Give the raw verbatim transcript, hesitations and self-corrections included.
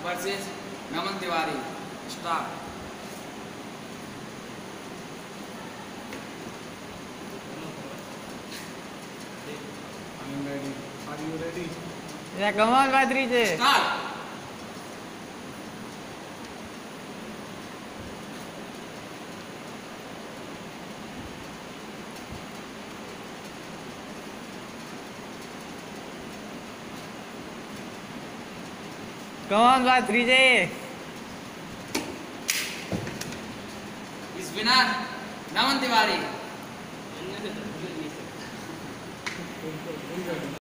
Versus Naman Tiwari. Start. I'm ready. Are you ready? Yeah, come on, Badrije. Start. Come on, Badrije. Is winner Naman Tiwari।